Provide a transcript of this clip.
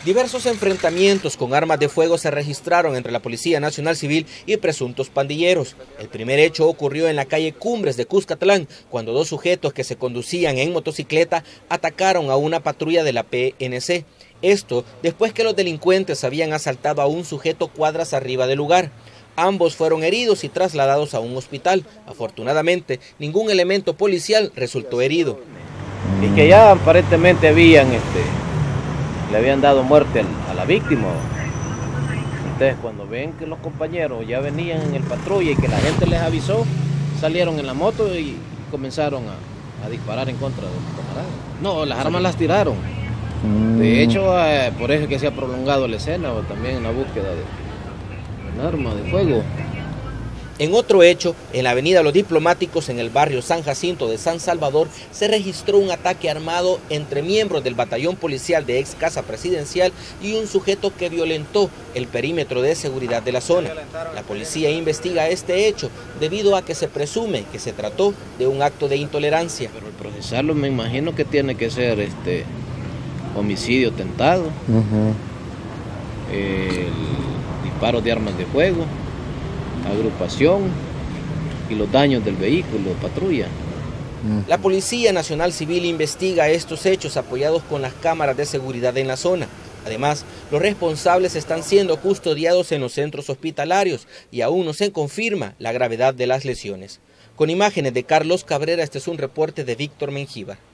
Diversos enfrentamientos con armas de fuego se registraron entre la Policía Nacional Civil y presuntos pandilleros. El primer hecho ocurrió en la calle Cumbres de Cuscatlán, cuando dos sujetos que se conducían en motocicleta atacaron a una patrulla de la PNC. Esto después que los delincuentes habían asaltado a un sujeto cuadras arriba del lugar. Ambos fueron heridos y trasladados a un hospital. Afortunadamente, ningún elemento policial resultó herido. Y que ya aparentemente le habían dado muerte a la víctima. Entonces, cuando ven que los compañeros ya venían en el patrulla y que la gente les avisó, salieron en la moto y comenzaron a disparar en contra de los camaradas. No, las armas las tiraron. De hecho, por eso es que se ha prolongado la escena, o también en la búsqueda de un arma de fuego. En otro hecho, en la avenida Los Diplomáticos, en el barrio San Jacinto de San Salvador, se registró un ataque armado entre miembros del batallón policial de ex Casa Presidencial y un sujeto que violentó el perímetro de seguridad de la zona. La policía investiga este hecho debido a que se presume que se trató de un acto de intolerancia. Pero el procesarlo me imagino que tiene que ser homicidio tentado, el disparo de armas de fuego, agrupación y los daños del vehículo, patrulla. La Policía Nacional Civil investiga estos hechos apoyados con las cámaras de seguridad en la zona. Además, los responsables están siendo custodiados en los centros hospitalarios y aún no se confirma la gravedad de las lesiones. Con imágenes de Carlos Cabrera, este es un reporte de Víctor Menjivar.